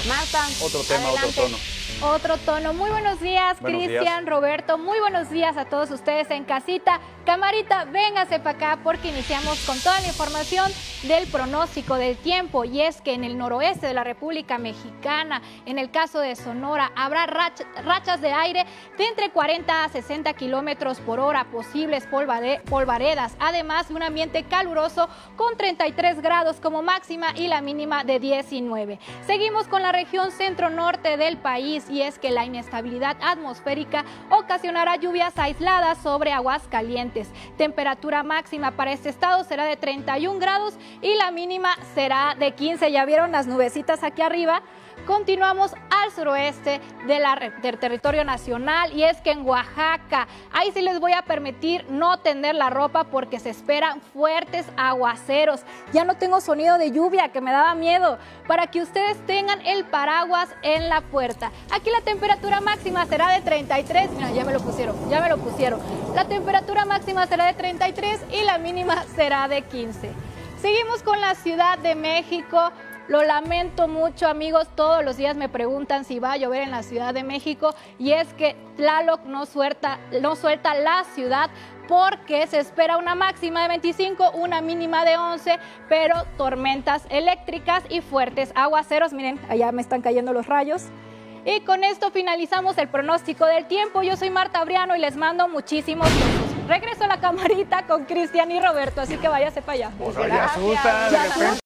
Marta, otro tema, adelante. otro tono. Otro tono. Muy buenos días, Cristian, Roberto. Muy buenos días a todos ustedes en casita. Camarita, véngase para acá porque iniciamos con toda la información del pronóstico del tiempo. Y es que en el noroeste de la República Mexicana, en el caso de Sonora, habrá rachas de aire de entre 40 a 60 kilómetros por hora, posibles polvaredas. Además de un ambiente caluroso con 33 grados como máxima y la mínima de 19. Seguimos con la región centro-norte del país. Y es que la inestabilidad atmosférica ocasionará lluvias aisladas sobre Aguascalientes. Temperatura máxima para este estado será de 31 grados y la mínima será de 15. ¿Ya vieron las nubecitas aquí arriba? Continuamos al suroeste del territorio nacional y es que en Oaxaca, ahí sí les voy a permitir no tender la ropa porque se esperan fuertes aguaceros. Ya no tengo sonido de lluvia que me daba miedo, para que ustedes tengan el paraguas en la puerta. Aquí la temperatura máxima será de 33, mira, ya me lo pusieron. La temperatura máxima será de 33 y la mínima será de 15. Seguimos con la Ciudad de México. Lo lamento mucho, amigos, todos los días me preguntan si va a llover en la Ciudad de México y es que Tlaloc no suelta la ciudad porque se espera una máxima de 25, una mínima de 11, pero tormentas eléctricas y fuertes aguaceros. Miren, allá me están cayendo los rayos. Y con esto finalizamos el pronóstico del tiempo. Yo soy Marta Briano y les mando muchísimos besos. Regreso a la camarita con Cristian y Roberto, así que váyase para allá. Pues ya asusta de repente.